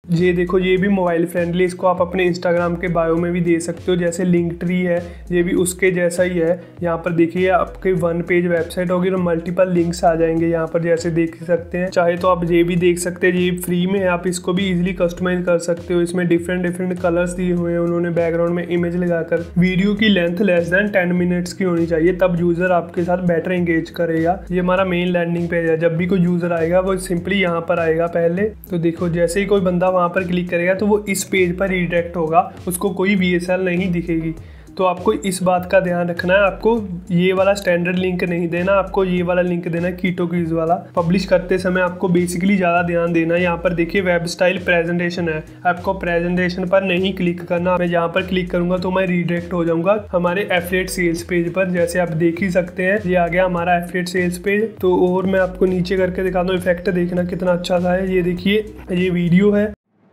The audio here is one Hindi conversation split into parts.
ये देखो, ये भी मोबाइल फ्रेंडली, इसको आप अपने इंस्टाग्राम के बायो में भी दे सकते हो। जैसे लिंक ट्री है, ये भी उसके जैसा ही है। यहाँ पर देखिए आपके 1 पेज वेबसाइट होगी और मल्टीपल लिंक्स आ जाएंगे यहाँ पर, जैसे देख सकते हैं। चाहे तो आप ये भी देख सकते हैं, ये फ्री में है, आप इसको भी इजीली कस्टमाइज कर सकते हो। इसमें डिफरेंट कलर्स दिए हुए हैं उन्होंने बैकग्राउंड में इमेज लगाकर। वीडियो की लेंथ लेस देन 10 मिनट्स की होनी चाहिए, तब यूजर आपके साथ बेटर एंगेज करेगा। ये हमारा मेन लैंडिंग पेज है। जब भी कोई यूजर आएगा वो सिंपली यहाँ पर आएगा पहले। तो देखो, जैसे ही कोई बंदा वहाँ पर क्लिक करेगा तो वो इस पेज पर रिडायरेक्ट होगा, उसको कोई VSL नहीं दिखेगी। तो आपको इस बात का ध्यान रखना है, आपको ये वाला स्टैंडर्ड लिंक नहीं देना, आपको ये वाला लिंक देना है, कीटो क्विज वाला। पब्लिश करते समय आपको बेसिकली ज़्यादा ध्यान देना है। यहाँ पर देखिए वेब स्टाइल प्रेजेंटेशन है, आपको प्रेजेंटेशन पर नहीं क्लिक करना। मैं यहाँ पर क्लिक करूँगा तो मैं रिडायरेक्ट हो जाऊँगा हमारे एफिलिएट सेल्स पेज पर। जैसे आप देख ही सकते हैं, ये आ गया हमारा एफिलिएट सेल्स पेज। तो और मैं आपको नीचे करके दिखाता हूँ, इफेक्ट देखना कितना अच्छा सा है। ये देखिए, ये वीडियो है।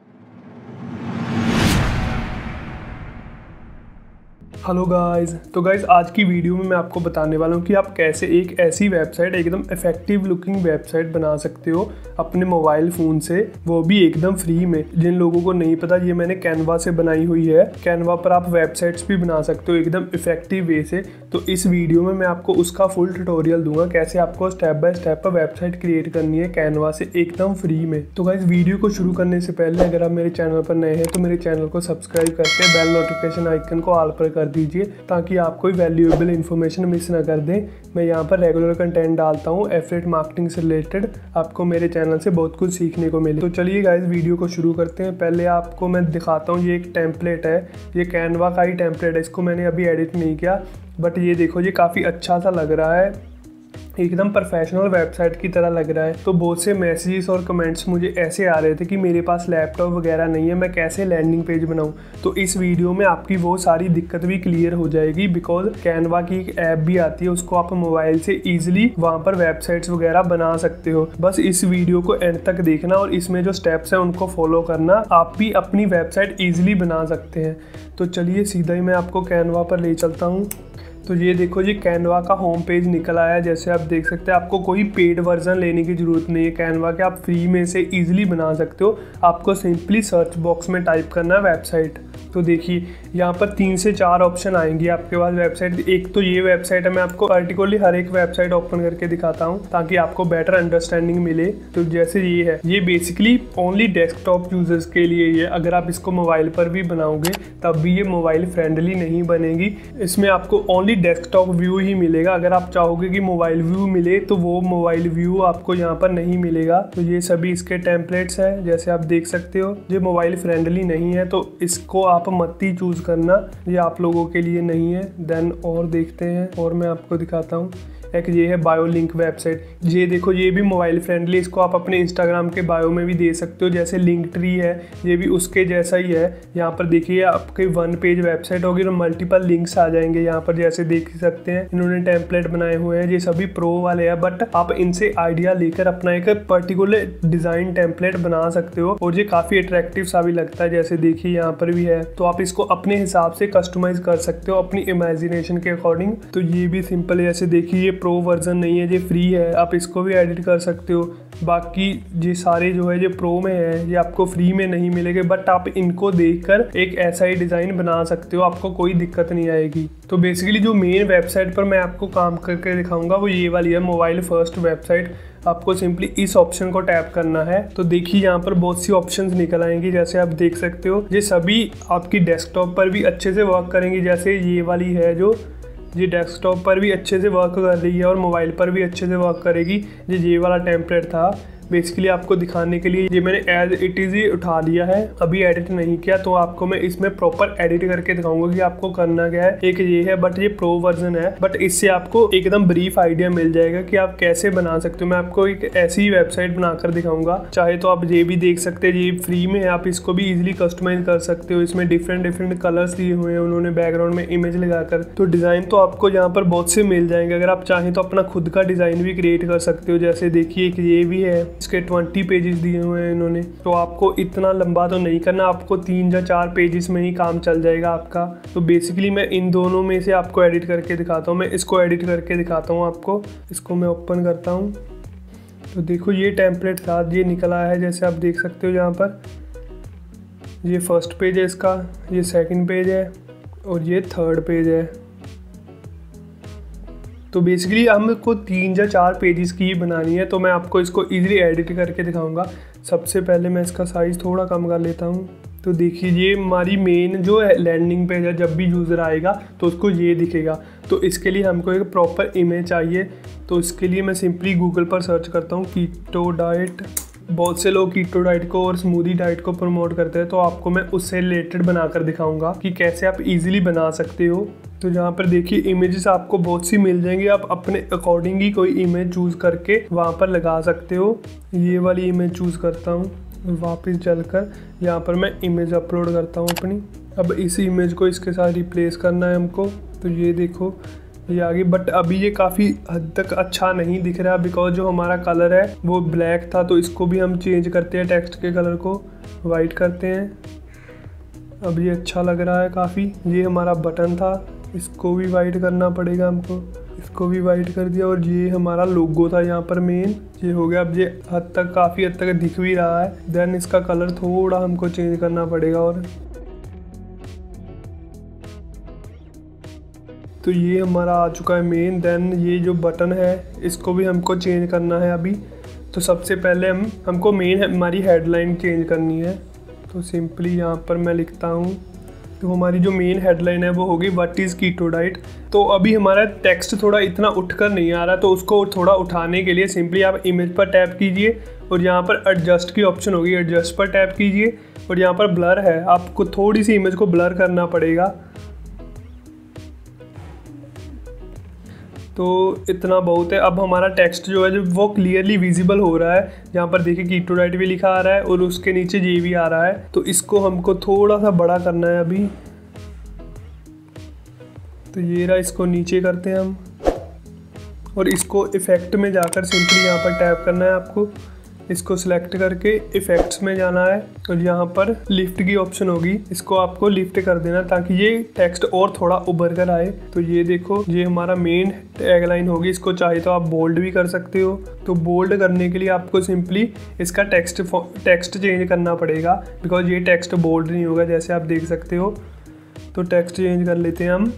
हेलो गाइस, तो गाइस आज की वीडियो में मैं आपको बताने वाला हूँ कि आप कैसे एक ऐसी वेबसाइट, एकदम इफेक्टिव लुकिंग वेबसाइट बना सकते हो अपने मोबाइल फ़ोन से, वो भी एकदम फ्री में। जिन लोगों को नहीं पता, ये मैंने कैनवा से बनाई हुई है। कैनवा पर आप वेबसाइट्स भी बना सकते हो एकदम इफेक्टिव वे से। तो इस वीडियो में मैं आपको उसका फुल ट्यूटोरियल दूंगा, कैसे आपको step by step website create करनी है कैनवा से एकदम फ्री में। तो गाइस वीडियो को शुरू करने से पहले अगर आप मेरे चैनल पर नए हैं तो मेरे चैनल को सब्सक्राइब करके बेल नोटिफिकेशन आइकन को ऑल पर कर दीजिए, ताकि आप कोई वैल्यूएबल इन्फॉर्मेशन मिस ना कर दें। मैं यहाँ पर रेगुलर कंटेंट डालता हूँ एफिलिएट मार्केटिंग से रिलेटेड, आपको मेरे चैनल से बहुत कुछ सीखने को मिले। तो चलिए गाइस वीडियो को शुरू करते हैं। पहले आपको मैं दिखाता हूँ, ये एक टेम्पलेट है, ये कैनवा का ही टेम्पलेट है, इसको मैंने अभी एडिट नहीं किया, बट ये देखो, ये काफ़ी अच्छा सा लग रहा है, एकदम प्रोफेशनल वेबसाइट की तरह लग रहा है। तो बहुत से मैसेजेस और कमेंट्स मुझे ऐसे आ रहे थे कि मेरे पास लैपटॉप वगैरह नहीं है, मैं कैसे लैंडिंग पेज बनाऊं। तो इस वीडियो में आपकी वो सारी दिक्कत भी क्लियर हो जाएगी, बिकॉज कैनवा की एक ऐप भी आती है, उसको आप मोबाइल से ईजिली वहाँ पर वेबसाइट्स वगैरह बना सकते हो। बस इस वीडियो को एंड तक देखना और इसमें जो स्टेप्स हैं उनको फॉलो करना, आप भी अपनी वेबसाइट ईजिली बना सकते हैं। तो चलिए सीधा ही मैं आपको कैनवा पर ले चलता हूँ। तो ये देखो, ये कैनवा का होम पेज निकल आया। जैसे आप देख सकते हैं, आपको कोई पेड वर्जन लेने की ज़रूरत नहीं है कैनवा के, आप फ्री में से इजीली बना सकते हो। आपको सिंपली सर्च बॉक्स में टाइप करना है वेबसाइट। तो देखिए यहाँ पर 3 से 4 ऑप्शन आएंगे आपके पास वेबसाइट। एक तो ये वेबसाइट है, मैं आपको पर्टिकुलरली हर एक वेबसाइट ओपन करके दिखाता हूँ ताकि आपको बेटर अंडरस्टैंडिंग मिले। तो जैसे ये है, ये बेसिकली ओनली डेस्कटॉप यूजर्स के लिए ये, अगर आप इसको मोबाइल पर भी बनाओगे तब भी ये मोबाइल फ्रेंडली नहीं बनेगी। इसमें आपको ओनली डेस्कटॉप व्यू ही मिलेगा। अगर आप चाहोगे कि मोबाइल व्यू मिले तो वो मोबाइल व्यू आपको यहाँ पर नहीं मिलेगा। तो ये सभी इसके टेम्पलेट्स हैं, जैसे आप देख सकते हो। ये मोबाइल फ्रेंडली नहीं है तो इसको आप मत ही चूज करना, ये आप लोगों के लिए नहीं है। देन और देखते हैं, और मैं आपको दिखाता हूँ। एक ये है बायो लिंक वेबसाइट, ये देखो, ये भी मोबाइल फ्रेंडली, इसको आप अपने इंस्टाग्राम के बायो में भी दे सकते हो। जैसे लिंक ट्री है, ये भी उसके जैसा ही है। यहाँ पर देखिए आपके 1 पेज वेबसाइट होगी और मल्टीपल लिंक्स आ जाएंगे यहाँ पर, जैसे देख सकते हैं। इन्होंने टेम्पलेट बनाए हुए हैं, ये सभी प्रो वाले हैं, बट आप इनसे आइडिया लेकर अपना एक पर्टिकुलर डिजाइन टेम्पलेट बना सकते हो और ये काफी अट्रैक्टिव सा भी लगता है। जैसे देखिए यहाँ पर भी है, तो आप इसको अपने हिसाब से कस्टमाइज कर सकते हो अपनी इमेजिनेशन के अकॉर्डिंग। तो ये भी सिंपल है, जैसे देखिए ये प्रो वर्जन नहीं है, ये फ्री है, आप इसको भी एडिट कर सकते हो। बाकी ये सारे जो है, ये प्रो में है, ये आपको फ्री में नहीं मिलेंगे, बट आप इनको देखकर एक ऐसा ही डिज़ाइन बना सकते हो, आपको कोई दिक्कत नहीं आएगी। तो बेसिकली जो मेन वेबसाइट पर मैं आपको काम करके दिखाऊंगा वो ये वाली है, मोबाइल फर्स्ट वेबसाइट। आपको सिंपली इस ऑप्शन को टैप करना है। तो देखिए यहाँ पर बहुत सी ऑप्शंस निकल आएंगी, जैसे आप देख सकते हो। ये सभी आपकी डेस्कटॉप पर भी अच्छे से वर्क करेंगी। जैसे ये वाली है जो, ये डेस्कटॉप पर भी अच्छे से वर्क कर रही है और मोबाइल पर भी अच्छे से वर्क करेगी। ये वाला टेम्पलेट था बेसिकली आपको दिखाने के लिए, ये मैंने एज इट इज़ ही उठा लिया है, अभी एडिट नहीं किया। तो आपको मैं इसमें प्रॉपर एडिट करके दिखाऊंगा कि आपको करना क्या है। एक ये है, बट ये प्रो वर्जन है, बट इससे आपको एकदम ब्रीफ आइडिया मिल जाएगा कि आप कैसे बना सकते हो। मैं आपको एक ऐसी वेबसाइट बनाकर दिखाऊंगा। चाहे तो आप ये भी देख सकते हैं, ये फ्री में है, आप इसको भी इजिली कस्टमाइज कर सकते हो। इसमें डिफरेंट कलर्स दिए हुए हैं उन्होंने बैकग्राउंड में इमेज लगाकर। तो डिज़ाइन तो आपको यहाँ पर बहुत से मिल जाएंगे। अगर आप चाहें तो अपना खुद का डिज़ाइन भी क्रिएट कर सकते हो। जैसे देखिए एक ये भी है, इसके 20 पेजेस दिए हुए हैं इन्होंने। तो आपको इतना लंबा तो नहीं करना, आपको 3 या 4 पेजेस में ही काम चल जाएगा आपका। तो बेसिकली मैं इन दोनों में से आपको एडिट करके दिखाता हूँ। मैं इसको एडिट करके दिखाता हूँ आपको। इसको मैं ओपन करता हूँ। तो देखो ये टेम्पलेट था, ये निकला है, जैसे आप देख सकते हो यहाँ पर। ये फर्स्ट पेज है इसका, ये सेकंड पेज है और ये थर्ड पेज है। तो बेसिकली हमको 3 या 4 पेजेस की बनानी है, तो मैं आपको इसको इजीली एडिट करके दिखाऊंगा। सबसे पहले मैं इसका साइज़ थोड़ा कम कर लेता हूँ। तो देखिए ये हमारी मेन जो लैंडिंग पेज है, जब भी यूज़र आएगा तो उसको ये दिखेगा। तो इसके लिए हमको एक प्रॉपर इमेज चाहिए। तो इसके लिए मैं सिंपली गूगल पर सर्च करता हूँ कीटो डाइट। बहुत से लोग कीटो डाइट को और स्मूदी डाइट को प्रमोट करते हैं, तो आपको मैं उससे रिलेटेड बनाकर दिखाऊंगा कि कैसे आप इजीली बना सकते हो। तो यहाँ पर देखिए इमेजेस आपको बहुत सी मिल जाएंगी, आप अपने अकॉर्डिंग ही कोई इमेज चूज़ करके वहाँ पर लगा सकते हो। ये वाली इमेज चूज़ करता हूँ, वापस चलकर यहाँ पर मैं इमेज अपलोड करता हूँ अपनी। अब इस इमेज को इसके साथ रिप्लेस करना है हमको। तो ये देखो ये आ गई, बट अभी ये काफ़ी हद तक अच्छा नहीं दिख रहा बिकॉज जो हमारा कलर है वो ब्लैक था। तो इसको भी हम चेंज करते हैं, टेक्स्ट के कलर को वाइट करते हैं। अब ये अच्छा लग रहा है काफ़ी। ये हमारा बटन था, इसको भी वाइट करना पड़ेगा हमको, इसको भी वाइट कर दिया। और ये हमारा लोगो था यहाँ पर मेन, ये हो गया। अब ये काफ़ी हद तक दिख भी रहा है। देन इसका कलर थोड़ा हमको चेंज करना पड़ेगा। और तो ये हमारा आ चुका है मेन। देन ये जो बटन है इसको भी हमको चेंज करना है अभी। तो सबसे पहले हमको मेन हमारी हेडलाइन चेंज करनी है। तो सिंपली यहाँ पर मैं लिखता हूँ, तो हमारी जो मेन हेडलाइन है वो होगी व्हाट इज़ कीटो डाइट। तो अभी हमारा टेक्स्ट थोड़ा इतना उठकर नहीं आ रहा, तो उसको थोड़ा उठाने के लिए सिंपली आप इमेज पर टैप कीजिए और यहाँ पर एडजस्ट की ऑप्शन होगी, एडजस्ट पर टैप कीजिए और यहाँ पर ब्लर है, आपको थोड़ी सी इमेज को ब्लर करना पड़ेगा। तो इतना बहुत है। अब हमारा टेक्स्ट जो है जो वो क्लियरली विजिबल हो रहा है। यहाँ पर देखिए कीटो डाइट भी लिखा आ रहा है और उसके नीचे ये भी आ रहा है। तो इसको हमको थोड़ा सा बड़ा करना है अभी। तो ये रहा, इसको नीचे करते हैं हम और इसको इफ़ेक्ट में जाकर सिंपली यहाँ पर टैप करना है आपको। इसको सिलेक्ट करके इफ़ेक्ट्स में जाना है और यहाँ पर लिफ्ट की ऑप्शन होगी, इसको आपको लिफ्ट कर देना ताकि ये टेक्स्ट और थोड़ा उभर कर आए। तो ये देखो ये हमारा मेन टैगलाइन होगी। इसको चाहे तो आप बोल्ड भी कर सकते हो। तो बोल्ड करने के लिए आपको सिंपली इसका टेक्स्ट चेंज करना पड़ेगा बिकॉज ये टेक्स्ट बोल्ड नहीं होगा, जैसे आप देख सकते हो। तो टेक्स्ट चेंज कर लेते हैं हम।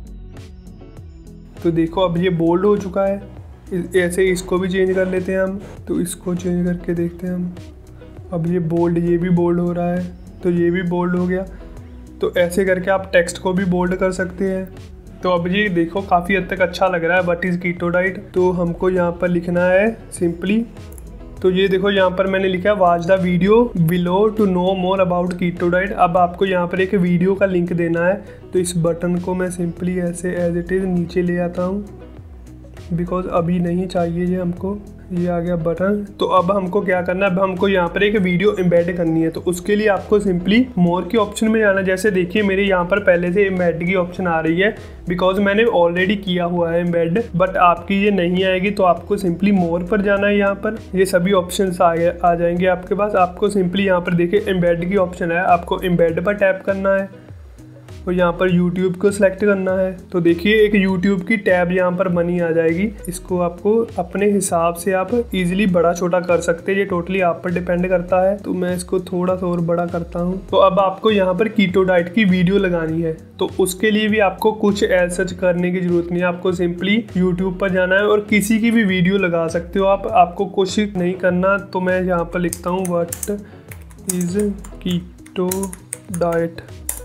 तो देखो अब ये बोल्ड हो चुका है। ऐसे इसको भी चेंज कर लेते हैं हम। तो इसको चेंज करके देखते हैं हम। अब ये बोल्ड, ये भी बोल्ड हो रहा है, तो ये भी बोल्ड हो गया। तो ऐसे करके आप टेक्स्ट को भी बोल्ड कर सकते हैं। तो अब ये देखो काफ़ी हद तक अच्छा लग रहा है व्हाट इज़ कीटो डाइट। तो हमको यहाँ पर लिखना है सिंपली, तो ये देखो यहाँ पर मैंने लिखा है watch the video below to know more about keto diet. अब आपको यहाँ पर एक वीडियो का लिंक देना है। तो इस बटन को मैं सिंपली ऐसे एज इट इज़ नीचे ले आता हूँ बिकॉज अभी नहीं चाहिए ये हमको। ये आ गया बटन। तो अब हमको क्या करना है, अब हमको यहाँ पर एक वीडियो एम्बेड करनी है। तो उसके लिए आपको सिंपली मोर के ऑप्शन में जाना है। जैसे देखिए मेरे यहाँ पर पहले से एम्बेड की ऑप्शन आ रही है बिकॉज मैंने ऑलरेडी किया हुआ है एम्बेड, बट आपकी ये नहीं आएगी। तो आपको सिंपली मोर पर जाना है। यहाँ पर ये सभी ऑप्शन आ जाएंगे आपके पास। आपको सिंपली यहाँ पर देखिए एम्बेड की ऑप्शन है, आपको एम्बेड पर टैप करना है और यहाँ पर YouTube को सिलेक्ट करना है। तो देखिए एक YouTube की टैब यहाँ पर बनी आ जाएगी। इसको आपको अपने हिसाब से आप इजीली बड़ा छोटा कर सकते हैं, ये टोटली आप पर डिपेंड करता है। तो मैं इसको थोड़ा सा और बड़ा करता हूँ। तो अब आपको यहाँ पर कीटो डाइट की वीडियो लगानी है। तो उसके लिए भी आपको कुछ एज सच करने की जरूरत नहीं है। आपको सिंपली YouTube पर जाना है और किसी की भी वीडियो लगा सकते हो आप, आपको कुछ नहीं करना। तो मैं यहाँ पर लिखता हूँ व्हाट इज़ कीटो डाइट।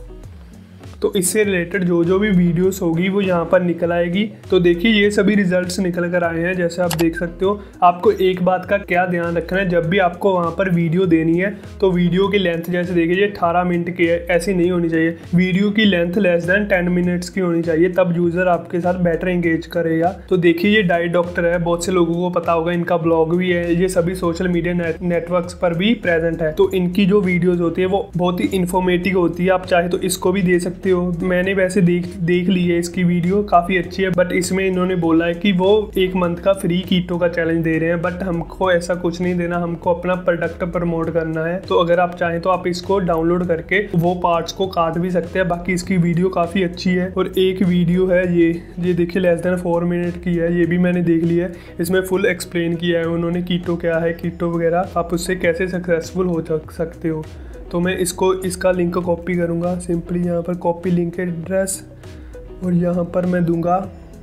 तो इससे रिलेटेड जो भी वीडियोस होगी वो यहाँ पर निकल आएगी। तो देखिए ये सभी रिजल्ट्स निकल कर आए हैं जैसे आप देख सकते हो। आपको एक बात का क्या ध्यान रखना है, जब भी आपको वहाँ पर वीडियो देनी है तो वीडियो की लेंथ जैसे देखिए ये 18 मिनट की है, ऐसी नहीं होनी चाहिए। वीडियो की लेंथ लेस देन 10 मिनट्स की होनी चाहिए, तब यूज़र आपके साथ बेटर इंगेज करेगा। तो देखिए ये डाइट डॉक्टर है, बहुत से लोगों को पता होगा, इनका ब्लॉग भी है, ये सभी सोशल मीडिया नेटवर्क्स पर भी प्रेजेंट है। तो इनकी जो वीडियोज़ होती है वो बहुत ही इन्फॉर्मेटिव होती है। आप चाहे तो इसको भी दे सकते हो। मैंने वैसे देख ली है इसकी वीडियो, काफ़ी अच्छी है। बट इसमें इन्होंने बोला है कि वो 1 मंथ का फ्री कीटो का चैलेंज दे रहे हैं, बट हमको ऐसा कुछ नहीं देना, हमको अपना प्रोडक्ट प्रमोट करना है। तो अगर आप चाहें तो आप इसको डाउनलोड करके वो पार्ट्स को काट भी सकते हैं। बाकी इसकी वीडियो काफ़ी अच्छी है। और एक वीडियो है ये देखिए लेस देन 4 मिनट की है, ये भी मैंने देख ली है। इसमें फुल एक्सप्लेन किया है उन्होंने कीटो क्या है, कीटो वगैरह, आप उससे कैसे सक्सेसफुल हो सकते हो। तो मैं इसका लिंक कॉपी करूँगा। सिंपली यहाँ पर कॉपी लिंक एड्रेस और यहाँ पर मैं दूंगा,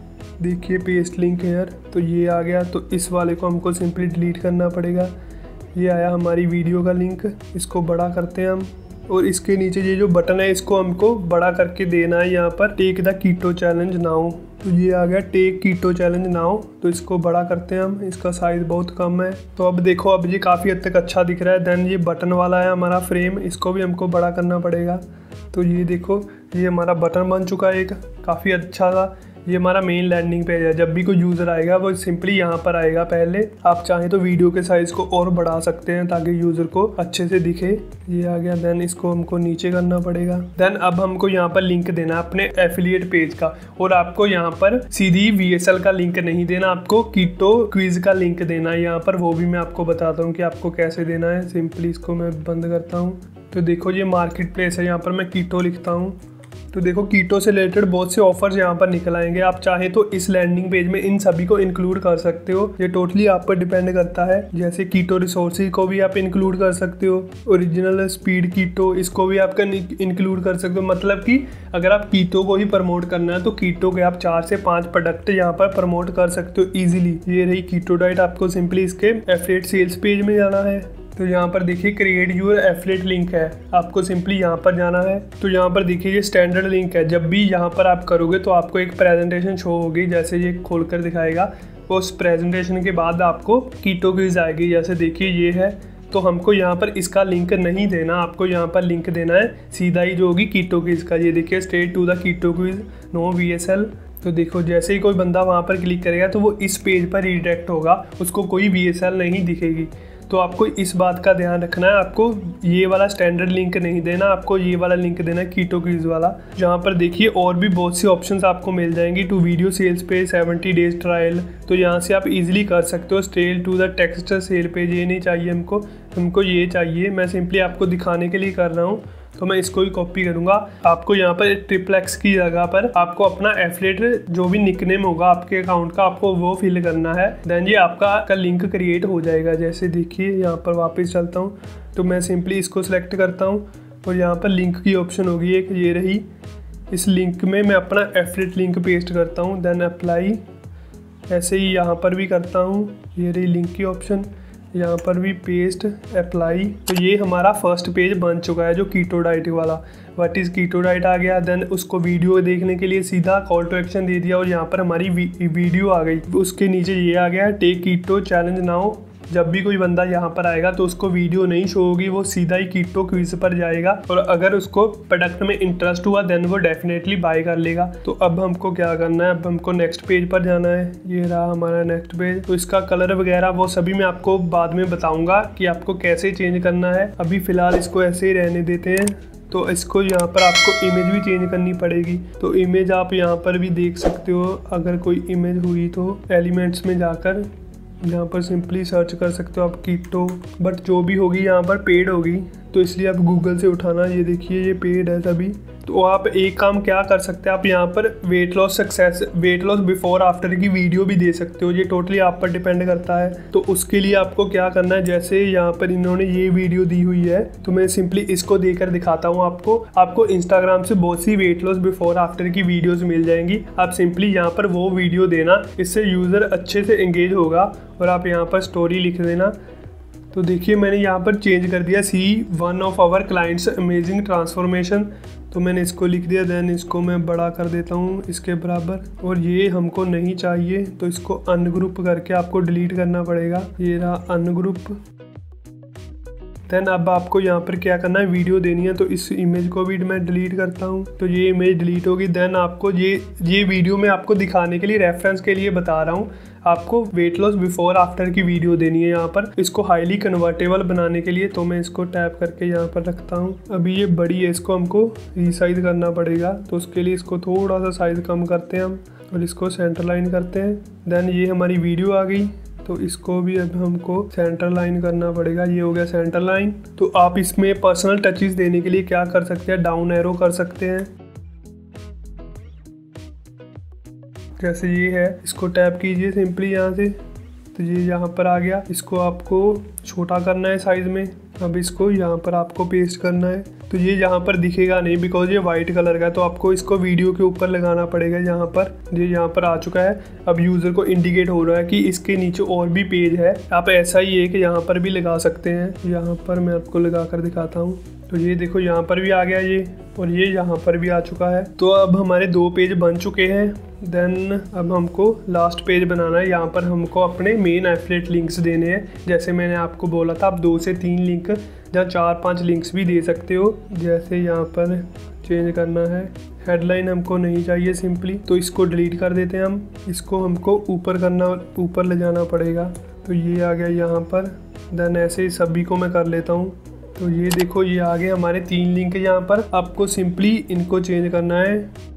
देखिए पेस्ट लिंक हेयर, तो ये आ गया। तो इस वाले को हमको सिंपली डिलीट करना पड़ेगा। ये आया हमारी वीडियो का लिंक, इसको बड़ा करते हैं हम। और इसके नीचे ये जो बटन है इसको हमको बड़ा करके देना है, यहाँ पर take the keto challenge now. तो ये आ गया टेक कीटो चैलेंज नाउ। तो इसको बड़ा करते हैं हम, इसका साइज़ बहुत कम है। तो अब देखो अब ये काफ़ी हद तक अच्छा दिख रहा है। देन ये बटन वाला है हमारा फ्रेम, इसको भी हमको बड़ा करना पड़ेगा। तो ये देखो ये हमारा बटन बन चुका है एक, काफ़ी अच्छा था। ये हमारा मेन लैंडिंग पेज है। जब भी कोई यूज़र आएगा वो सिंपली यहाँ पर आएगा। पहले आप चाहें तो वीडियो के साइज़ को और बढ़ा सकते हैं ताकि यूज़र को अच्छे से दिखे। ये आ गया। देन इसको हमको नीचे करना पड़ेगा। देन अब हमको यहाँ पर लिंक देना है अपने एफिलिएट पेज का, और आपको यहाँ पर सीधी VSL का लिंक नहीं देना, आपको कीटो क्विज का लिंक देना है यहाँ पर। वो भी मैं आपको बताता हूँ कि आपको कैसे देना है। सिंपली इसको मैं बंद करता हूँ। तो देखो ये मार्केट प्लेस है, यहाँ पर मैं कीटो लिखता हूँ। तो देखो कीटो से रिलेटेड बहुत से ऑफर्स यहाँ पर निकल आएंगे। आप चाहें तो इस लैंडिंग पेज में इन सभी को इंक्लूड कर सकते हो, ये टोटली आप पर डिपेंड करता है। जैसे कीटो रिसोर्सेज को भी आप इंक्लूड कर सकते हो, ओरिजिनल स्पीड कीटो इसको भी आप इंक्लूड कर सकते हो। मतलब कि अगर आप कीटो को ही प्रमोट करना है तो कीटो के आप 4 से 5 प्रोडक्ट यहाँ पर प्रमोट कर सकते हो ईजिली। ये रही कीटो डाइट। आपको सिंपली इसके एफिलिएट सेल्स पेज में जाना है। तो यहाँ पर देखिए क्रिएट यूर एफिलिएट लिंक है, आपको सिंपली यहाँ पर जाना है। तो यहाँ पर देखिए ये स्टैंडर्ड लिंक है। जब भी यहाँ पर आप करोगे तो आपको एक प्रेजेंटेशन शो होगी, जैसे ये खोलकर दिखाएगा। उस प्रेजेंटेशन के बाद आपको कीटो क्विज आएगी। जैसे देखिए ये है। तो हमको यहाँ पर इसका लिंक नहीं देना, आपको यहाँ पर लिंक देना है सीधा ही जो होगी कीटो क्विज का। ये देखिए straight to the keto quiz no VSL। तो देखो जैसे ही कोई बंदा वहाँ पर क्लिक करेगा तो वो इस पेज पर रिडायरेक्ट होगा, उसको कोई VSL नहीं दिखेगी। तो आपको इस बात का ध्यान रखना है, आपको ये वाला स्टैंडर्ड लिंक नहीं देना, आपको ये वाला लिंक देना है कीटो क्विज वाला। जहाँ पर देखिए और भी बहुत सी ऑप्शंस आपको मिल जाएंगी। Two video sales page 70 days trial, तो यहाँ से आप इजीली कर सकते हो। Straight to the text sale page ये नहीं चाहिए हमको ये चाहिए। मैं सिंपली आपको दिखाने के लिए कर रहा हूँ, तो मैं इसको ही कॉपी करूंगा। आपको यहाँ पर XXX की जगह पर आपको अपना एफिलिएट जो भी निकनेम होगा आपके अकाउंट का, आपको वो फिल करना है। देन ये आपका लिंक क्रिएट हो जाएगा। जैसे देखिए यहाँ पर वापस चलता हूँ, तो मैं सिंपली इसको सिलेक्ट करता हूँ और यहाँ पर लिंक की ऑप्शन होगी एक, ये रही। इस लिंक में मैं अपना एफिलिएट लिंक पेस्ट करता हूँ। देन अप्लाई, ऐसे ही यहाँ पर भी करता हूँ। ये रही लिंक की ऑप्शन, यहाँ पर भी पेस्ट अप्लाई। तो ये हमारा फर्स्ट पेज बन चुका है जो कीटो डाइट वाला। व्हाट इज़ कीटो डाइट आ गया। देन उसको वीडियो देखने के लिए सीधा कॉल टू एक्शन दे दिया और यहाँ पर हमारी वीडियो आ गई। उसके नीचे ये आ गया टेक कीटो चैलेंज नाउ। जब भी कोई बंदा यहाँ पर आएगा तो उसको वीडियो नहीं शो होगी, वो सीधा ही कीटो क्विज पर जाएगा और अगर उसको प्रोडक्ट में इंटरेस्ट हुआ देन वो डेफिनेटली बाय कर लेगा। तो अब हमको क्या करना है, अब हमको नेक्स्ट पेज पर जाना है। ये रहा हमारा नेक्स्ट पेज। तो इसका कलर वगैरह वो सभी मैं आपको बाद में बताऊंगा कि आपको कैसे चेंज करना है। अभी फ़िलहाल इसको ऐसे ही रहने देते हैं। तो इसको यहाँ पर आपको इमेज भी चेंज करनी पड़ेगी। तो इमेज आप यहाँ पर भी देख सकते हो, अगर कोई इमेज हुई तो एलिमेंट्स में जाकर यहाँ पर सिंपली सर्च कर सकते हो आप कीटो। बट जो भी होगी यहाँ पर पेड होगी, तो इसलिए आप गूगल से उठाना। ये देखिए ये पेड है सभी। तो आप एक काम क्या कर सकते हैं, आप यहाँ पर वेट लॉस बिफोर आफ्टर की वीडियो भी दे सकते हो। ये टोटली आप पर डिपेंड करता है। तो उसके लिए आपको क्या करना है, जैसे यहाँ पर इन्होंने ये वीडियो दी हुई है तो मैं सिंपली इसको देकर दिखाता हूँ आपको इंस्टाग्राम से बहुत सी वेट लॉस बिफोर आफ्टर की वीडियोज़ मिल जाएंगी। आप सिंपली यहाँ पर वो वीडियो देना, इससे यूज़र अच्छे से एंगेज होगा। और आप यहाँ पर स्टोरी लिख देना। तो देखिए मैंने यहाँ पर चेंज कर दिया, see one of our clients amazing transformation. तो मैंने इसको लिख दिया। देन इसको मैं बड़ा कर देता हूँ इसके बराबर, और ये हमको नहीं चाहिए तो इसको अनग्रुप करके आपको डिलीट करना पड़ेगा। ये रहा अनग्रुप। देन अब आपको यहाँ पर क्या करना है, वीडियो देनी है। तो इस इमेज को भी मैं डिलीट करता हूँ, तो ये इमेज डिलीट होगी। देन आपको ये वीडियो मैं आपको दिखाने के लिए रेफरेंस के लिए बता रहा हूँ। आपको वेट लॉस बिफोर आफ्टर की वीडियो देनी है यहाँ पर, इसको हाईली कन्वर्टेबल बनाने के लिए। तो मैं इसको टैप करके यहाँ पर रखता हूँ। अभी ये बड़ी है, इसको हमको रीसाइज करना पड़ेगा। तो उसके लिए इसको थोड़ा सा साइज कम करते हैं हम और इसको सेंटर लाइन करते हैं। देन ये हमारी वीडियो आ गई, तो इसको भी अब हमको सेंटर लाइन करना पड़ेगा। ये हो गया सेंटर लाइन। तो आप इसमें पर्सनल टचेस देने के लिए क्या कर सकते हैं, डाउन एरो कर सकते हैं। जैसे ये है, इसको टैप कीजिए सिंपली यहाँ से, तो ये यहाँ पर आ गया। इसको आपको छोटा करना है साइज़ में, अब इसको यहाँ पर आपको पेस्ट करना है। तो ये यहाँ पर दिखेगा नहीं बिकॉज ये वाइट कलर का है, तो आपको इसको वीडियो के ऊपर लगाना पड़ेगा। यहाँ पर ये यहाँ पर आ चुका है। अब यूज़र को इंडिकेट हो रहा है कि इसके नीचे और भी पेज है। आप ऐसा ही एक यहाँ पर भी लगा सकते हैं। यहाँ पर मैं आपको लगा कर दिखाता हूँ। तो ये देखो यहाँ पर भी आ गया ये, और ये यहाँ पर भी आ चुका है। तो अब हमारे 2 पेज बन चुके हैं। देन अब हमको लास्ट पेज बनाना है। यहाँ पर हमको अपने मेन एफिलिएट लिंक्स देने हैं। जैसे मैंने आपको बोला था, आप 2 से 3 लिंक या 4-5 लिंक्स भी दे सकते हो। जैसे यहाँ पर चेंज करना है, हेडलाइन हमको नहीं चाहिए सिंपली, तो इसको डिलीट कर देते हैं हम। इसको हमको ऊपर ले जाना पड़ेगा। तो ये आ गया यहाँ पर। देन ऐसे ही सभी को मैं कर लेता हूँ। तो ये देखो ये आ गए हमारे 3 लिंक यहाँ पर। आपको सिंपली इनको चेंज करना है।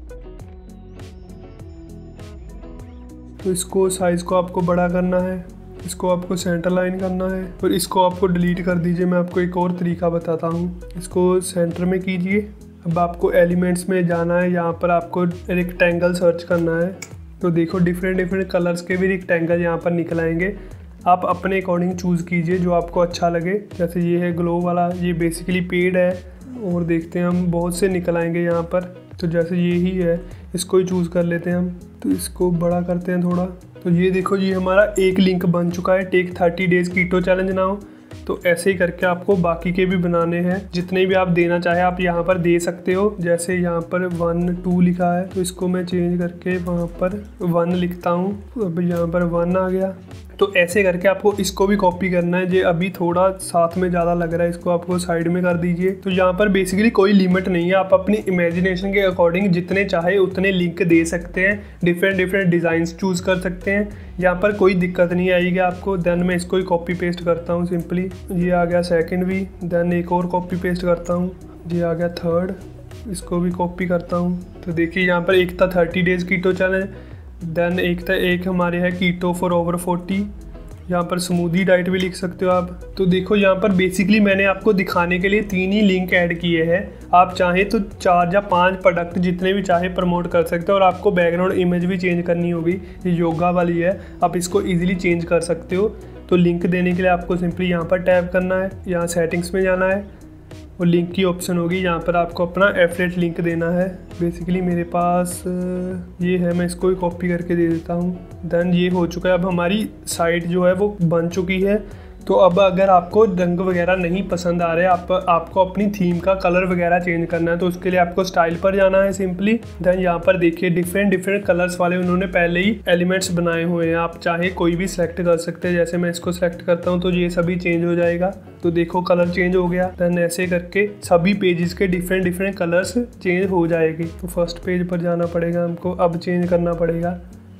तो इसको साइज़ को आपको बड़ा करना है, इसको आपको सेंटर लाइन करना है, और इसको आपको डिलीट कर दीजिए। मैं आपको एक और तरीका बताता हूँ। इसको सेंटर में कीजिए। अब आपको एलिमेंट्स में जाना है। यहाँ पर आपको रेक्टेंगल सर्च करना है। तो देखो डिफरेंट कलर्स के भी रेक्टेंगल यहाँ पर निकल आएंगे। आप अपने अकॉर्डिंग चूज़ कीजिए जो आपको अच्छा लगे। जैसे ये है ग्लो वाला, ये बेसिकली पेड है, और देखते हैं हम बहुत से निकल आएंगे यहाँ पर। तो जैसे ये ही है, इसको ही चूज़ कर लेते हैं हम। तो इसको बड़ा करते हैं थोड़ा। तो ये देखो ये हमारा एक लिंक बन चुका है, take 30 days keto challenge now. तो ऐसे ही करके आपको बाकी के भी बनाने हैं। जितने भी आप देना चाहे आप यहाँ पर दे सकते हो। जैसे यहाँ पर 1 2 लिखा है, तो इसको मैं चेंज करके वहाँ पर 1 लिखता हूँ। अब यहाँ पर 1 आ गया। तो ऐसे करके आपको इसको भी कॉपी करना है। जो अभी थोड़ा साथ में ज़्यादा लग रहा है, इसको आपको साइड में कर दीजिए। तो यहाँ पर बेसिकली कोई लिमिट नहीं है, आप अपनी इमेजिनेशन के अकॉर्डिंग जितने चाहे उतने लिंक दे सकते हैं। डिफरेंट डिज़ाइंस चूज़ कर सकते हैं। यहाँ पर कोई दिक्कत नहीं आएगी आपको। देन मैं इसको ही कॉपी पेस्ट करता हूँ सिंपली। ये आ गया सेकेंड भी। देन एक और कॉपी पेस्ट करता हूँ। ये आ गया थर्ड, इसको भी कॉपी करता हूँ। तो देखिए यहाँ पर एक था 30 डेज कीटो चैलेंज। देन एक हमारे है कीटो फॉर ओवर 40। यहाँ पर स्मूदी डाइट भी लिख सकते हो आप। तो देखो यहाँ पर बेसिकली मैंने आपको दिखाने के लिए 3 ही लिंक ऐड किए हैं। आप चाहें तो 4 या 5 प्रोडक्ट जितने भी चाहे प्रमोट कर सकते हो। और आपको बैकग्राउंड इमेज भी चेंज करनी होगी, ये योगा वाली है, आप इसको ईजिली चेंज कर सकते हो। तो लिंक देने के लिए आपको सिंपली यहाँ पर टैप करना है, यहाँ सेटिंग्स में जाना है, और लिंक की ऑप्शन होगी। यहाँ पर आपको अपना एफिलिएट लिंक देना है। बेसिकली मेरे पास ये है, मैं इसको ही कॉपी करके दे देता हूँ। देन ये हो चुका है। अब हमारी साइट जो है वो बन चुकी है। तो अब अगर आपको रंग वगैरह नहीं पसंद आ रहे, आपको अपनी थीम का कलर वगैरह चेंज करना है, तो उसके लिए आपको स्टाइल पर जाना है सिंपली। देन यहाँ पर देखिए डिफरेंट कलर्स वाले उन्होंने पहले ही एलिमेंट्स बनाए हुए हैं। आप चाहे कोई भी सिलेक्ट कर सकते हैं। जैसे मैं इसको सिलेक्ट करता हूँ तो ये सभी चेंज हो जाएगा। तो देखो कलर चेंज हो गया। देन ऐसे करके सभी पेजेस के डिफरेंट कलर्स चेंज हो जाएगी। तो फर्स्ट पेज पर जाना पड़ेगा हमको, अब चेंज करना पड़ेगा।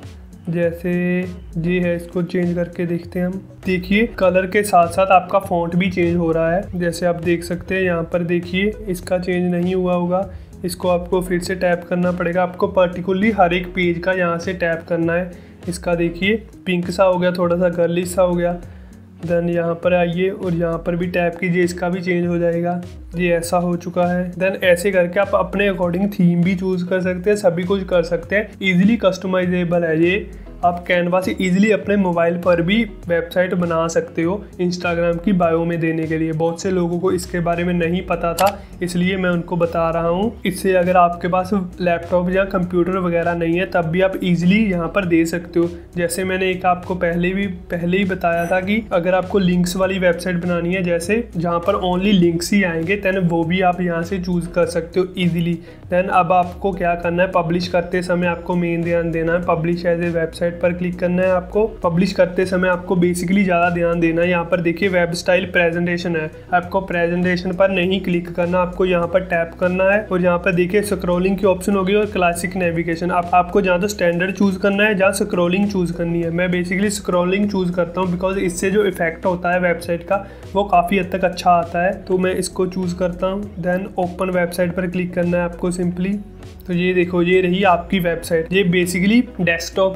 जैसे ये है, इसको चेंज करके देखते हैं हम। देखिए कलर के साथ साथ आपका फ़ॉन्ट भी चेंज हो रहा है। जैसे आप देख सकते हैं यहाँ पर देखिए इसका चेंज नहीं हुआ होगा। इसको आपको फिर से टैप करना पड़ेगा। आपको पर्टिकुलरली हर एक पेज का यहाँ से टैप करना है। इसका देखिए पिंक सा हो गया, थोड़ा सा गर्लिश सा हो गया। देन यहाँ पर आइए और यहाँ पर भी टैप कीजिए, इसका भी चेंज हो जाएगा। ये ऐसा हो चुका है। देन ऐसे करके आप अपने अकॉर्डिंग थीम भी चूज़ कर सकते हैं, सभी कुछ कर सकते हैं। इजीली कस्टमाइजेबल है ये। आप कैनवा से इजीली अपने मोबाइल पर भी वेबसाइट बना सकते हो इंस्टाग्राम की बायो में देने के लिए। बहुत से लोगों को इसके बारे में नहीं पता था, इसलिए मैं उनको बता रहा हूँ। इससे अगर आपके पास लैपटॉप या कंप्यूटर वगैरह नहीं है तब भी आप इजीली यहाँ पर दे सकते हो। जैसे मैंने एक आपको पहले ही बताया था कि अगर आपको लिंक्स वाली वेबसाइट बनानी है, जैसे जहाँ पर ओनली लिंक्स ही आएंगे, देन वो भी आप यहाँ से चूज़ कर सकते हो ईजिली। देन अब आपको क्या करना है, पब्लिश करते समय आपको मेन ध्यान देना है। पब्लिश एज ए वेबसाइट पर क्लिक करना है आपको। पब्लिश करते समय आपको बेसिकली ज़्यादा ध्यान देना है। यहाँ पर देखिए वेब स्टाइल प्रेजेंटेशन है, आपको प्रेजेंटेशन पर नहीं क्लिक करना, आपको यहाँ पर टैप करना है। और यहाँ पर देखिए स्क्रॉलिंग की ऑप्शन होगी और क्लासिक नेविगेशन। आपको जहाँ तो स्टैंडर्ड चूज़ करना है, जहाँ स्क्रॉलिंग चूज़ करनी है। मैं बेसिकली स्क्रॉलिंग चूज़ करता हूँ बिकॉज इससे जो इफेक्ट होता है वेबसाइट का वो काफ़ी हद तक अच्छा आता है, तो मैं इसको चूज़ करता हूँ। देन ओपन वेबसाइट पर क्लिक करना है आपको सिंपली। तो ये देखो ये रही आपकी वेबसाइट। ये बेसिकली डेस्कटॉप है इसलिए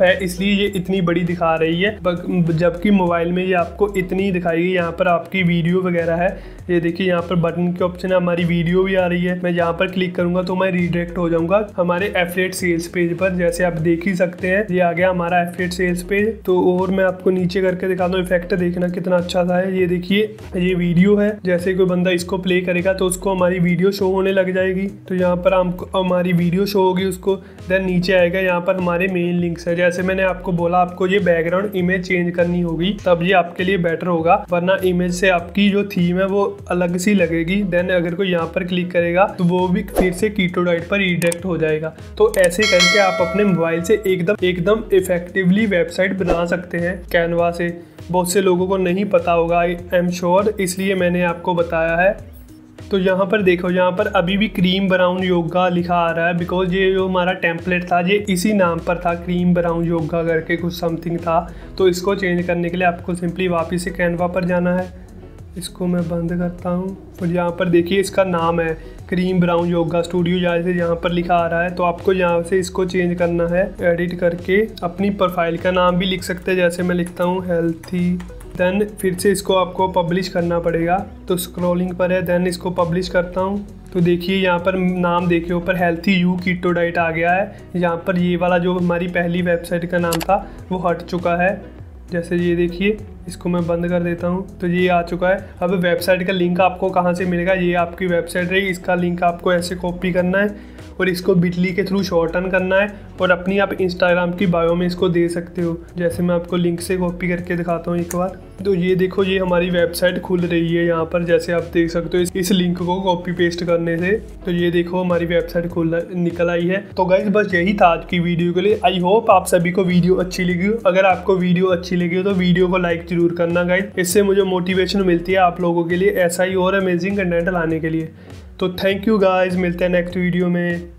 इसलिए ये इतनी बड़ी दिखा रही है, जबकि मोबाइल में ये आपको इतनी दिखाएगी। यहाँ पर आपकी वीडियो वगैरह है, ये देखिए यहाँ पर बटन के ऑप्शन है, हमारी वीडियो भी आ रही है। मैं यहाँ पर क्लिक करूंगा तो मैं रीडायरेक्ट हो जाऊंगा हमारे एफिलिएट सेल्स पेज पर। जैसे आप देख ही सकते हैं ये आ गया हमारा एफिलिएट सेल्स पेज। तो और मैं आपको नीचे करके दिखाता हूँ, इफेक्ट देखना कितना अच्छा सा है। ये देखिए ये वीडियो है, जैसे कोई बंदा इसको प्ले करेगा तो उसको हमारी वीडियो शो होने लग जाएगी। तो यहाँ पर हमको हमारी वीडियो शो होगी उसको, देन नीचे आएगा यहाँ पर हमारे मेन लिंक्स है। जैसे मैंने आपको बोला आपको ये बैकग्राउंड इमेज चेंज करनी होगी, तब ये आपके लिए बेटर होगा, वरना इमेज से आपकी जो थीम है वो अलग सी लगेगी। देन अगर कोई यहाँ पर क्लिक करेगा तो वो भी फिर से कीटोडाइट पर रीडायरेक्ट हो जाएगा। तो ऐसे करके आप अपने मोबाइल से एकदम इफेक्टिवली वेबसाइट बना सकते हैं कैनवा से। बहुत से लोगों को नहीं पता होगा, आई एम श्योर, इसलिए मैंने आपको बताया है। तो यहाँ पर देखो, यहाँ पर अभी भी क्रीम ब्राउन योगा लिखा आ रहा है, बिकॉज ये जो हमारा टेम्पलेट था ये इसी नाम पर था, क्रीम ब्राउन योगा करके कुछ समथिंग था। तो इसको चेंज करने के लिए आपको सिंपली वापस से कैनवा पर जाना है। इसको मैं बंद करता हूँ और यहाँ पर देखिए इसका नाम है क्रीम ब्राउन योगा स्टूडियो, जैसे यहाँ पर लिखा आ रहा है। तो आपको यहाँ से इसको चेंज करना है, एडिट करके अपनी प्रोफाइल का नाम भी लिख सकते हैं, जैसे मैं लिखता हूँ हेल्थी। देन फिर से इसको आपको पब्लिश करना पड़ेगा, तो स्क्रॉलिंग पर है, देन इसको पब्लिश करता हूँ। तो देखिए यहाँ पर नाम देखिए ऊपर हेल्थी यू कीटोडाइट आ गया है। यहाँ पर ये वाला जो हमारी पहली वेबसाइट का नाम था वो हट चुका है। जैसे ये देखिए, इसको मैं बंद कर देता हूँ तो ये आ चुका है। अब वेबसाइट का लिंक आपको कहाँ से मिलेगा, ये आपकी वेबसाइट रहेगी, इसका लिंक आपको ऐसे कॉपी करना है और इसको बिटली के थ्रू शॉर्टन करना है और अपनी आप इंस्टाग्राम की बायो में इसको दे सकते हो। जैसे मैं आपको लिंक से कॉपी करके दिखाता हूँ एक बार। तो ये देखो ये हमारी वेबसाइट खुल रही है यहाँ पर, जैसे आप देख सकते हो इस लिंक को कॉपी पेस्ट करने से। तो ये देखो हमारी वेबसाइट निकल आई है। तो गाइस बस यही था आज की वीडियो के लिए। आई होप आप सभी को वीडियो अच्छी लगी हो। अगर आपको वीडियो अच्छी लगी हो तो वीडियो को लाइक जरूर करना गाइस, इससे मुझे मोटिवेशन मिलती है आप लोगों के लिए ऐसा ही और अमेजिंग कंटेंट लाने के लिए। तो थैंक यू गाइस, मिलते हैं नेक्स्ट वीडियो में।